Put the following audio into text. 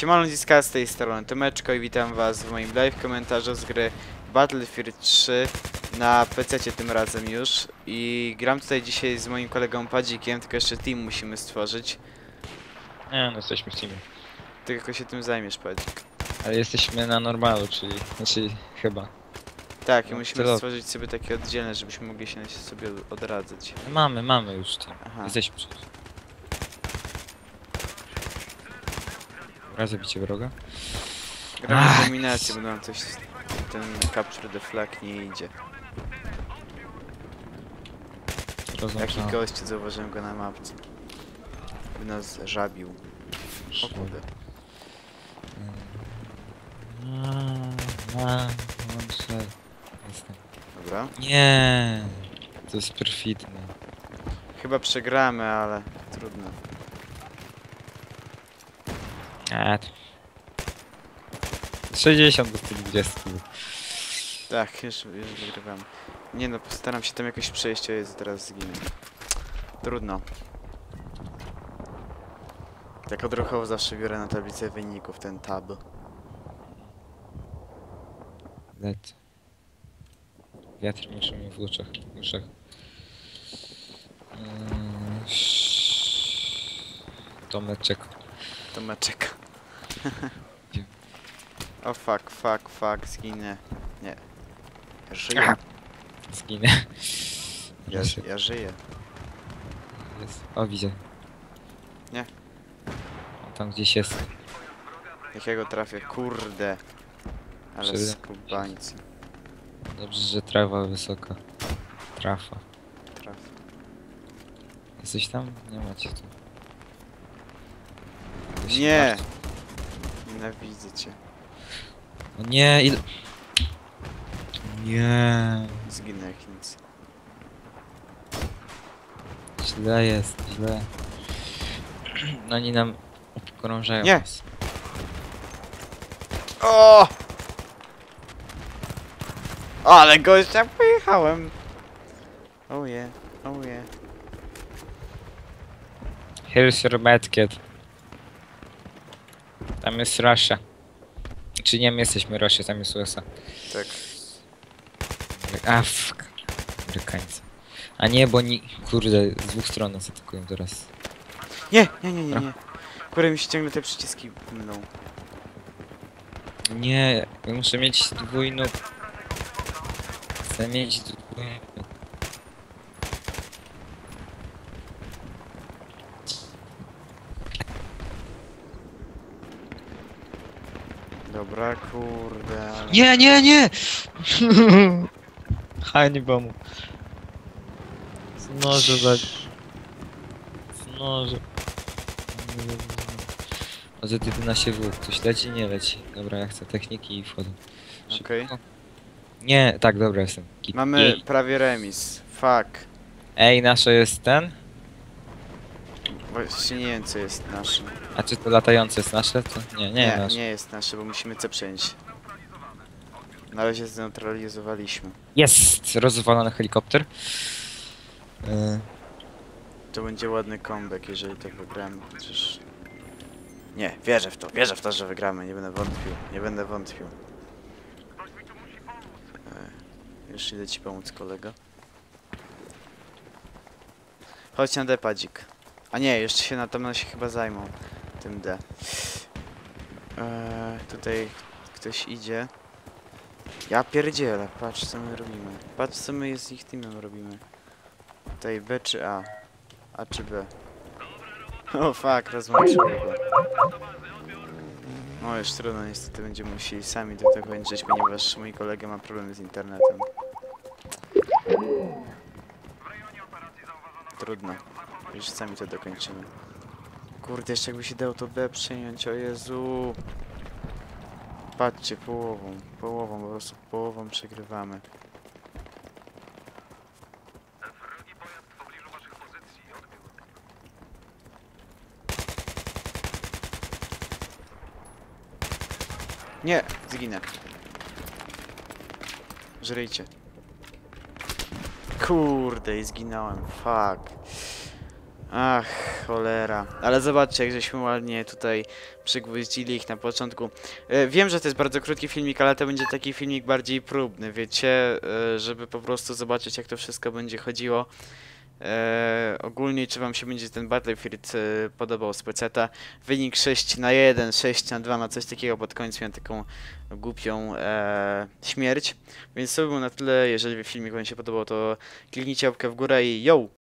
Siemano ludziska, z tej strony Tomeczko i witam was w moim live komentarzu z gry Battlefield 3 na PC tym razem już. I gram tutaj dzisiaj z moim kolegą Padzikiem, tylko jeszcze team musimy stworzyć. Nie, no jesteśmy w teamie. Tylko się tym zajmiesz, Padzik. Ale jesteśmy na normalu, czyli... Znaczy, chyba. Tak, i No, musimy celowo. stworzyć sobie takie oddzielne, żebyśmy mogli się sobie odradzać. Mamy już team. Aha. Jesteśmy przecież. Raz zabicie wroga. Gramy w dominację, bo nam coś... Ten capture the flag nie idzie. Jaki Rozłączamy. gość, zauważyłem go na mapce. By nas żabił. O kurde. Jestem. Dobra. Nie, to jest perfidne. Chyba przegramy, ale trudno. To... 60 do 120. Tak, już wygrywamy. Nie no, postaram się tam jakoś przejść, a jest teraz zginę. Trudno. Tak odruchowo zawsze biorę na tablicę wyników ten tab. Lecę. Wiatr mi szumi w uszach. Tomeczek. Tomeczek. Gdzie? O fuck, zginę. Nie. Żyję. Aha. Zginę. Ja żyję. Jest. O, widzę. Nie. On tam gdzieś jest. Jakiego trafię? Kurde. Ale Przebiegam. skubańcy. Dobrze, że trawa wysoka. Trafa. Traf. Jesteś tam? Nie macie tu. Nie! Nienawidzę cię. O nie, ile... Nie. Zginę jak nic. Źle jest, źle. No oni nam obkrążają Nie. nas. O! Ale gościa pojechałem. Oh yeah. Here's your medkit. Tam jest Russia. Czy nie, my jesteśmy Russia, tam jest USA. Tak. A, fuck. Amerykańcy. A nie, bo oni, kurde, z dwóch stron nas atakują teraz. Nie. Kurde, mi się ciągle te przyciski mną. Nie, ja muszę mieć dwójną. Chcę mieć dwójną. Dobra, kurde. Ale... Nie! Hańba mu. Z noża za... Z noża. O, za 11 W. Ktoś leci? Nie leci. Dobra, ja chcę techniki i wchodzę. Okej. Szybko. Nie, tak, dobra, jestem. Mamy Jej. prawie remis. Fuck. Ej, nasze jest ten? Właściwie nie wiem co jest nasze. A czy to latające jest nasze? To nie nasze. Nie jest nasze, bo musimy C przejąć. Na razie zneutralizowaliśmy. Jest! Rozwalony helikopter. To będzie ładny comeback, jeżeli to wygramy. Chociaż... Nie, wierzę w to, że wygramy. Nie będę wątpił. Już idę ci pomóc, kolego. Chodź na D, Padzik. A nie, jeszcze się na się chyba zajmą. Tym D. Tutaj ktoś idzie. Ja pierdzielę, patrz co my robimy. Patrz co my z ich teamem robimy. Tutaj B czy A? A czy B? O fuck, rozłączyłem go. No już trudno, niestety będziemy musieli sami do tego kończyć, ponieważ mój kolega ma problemy z internetem. Trudno. Już sami to dokończymy. Kurde, jeszcze jakby się dało to B przejąć, o Jezu. Patrzcie, połową, po prostu połową przegrywamy. Nie, zginę. Żryjcie. Kurde, i zginąłem, fuck. Ach, cholera. Ale zobaczcie, jak żeśmy ładnie tutaj przygwoździli ich na początku. Wiem, że to jest bardzo krótki filmik, ale to będzie taki filmik bardziej próbny, wiecie? Żeby po prostu zobaczyć, jak to wszystko będzie chodziło. Ogólnie, czy wam się będzie ten Battlefield podobał z peceta. Wynik 6-1, 6-2, no coś takiego. Pod koniec miałem taką głupią śmierć. Więc to by było na tyle. Jeżeli filmik wam się podobał, to kliknijcie łapkę w górę i yo!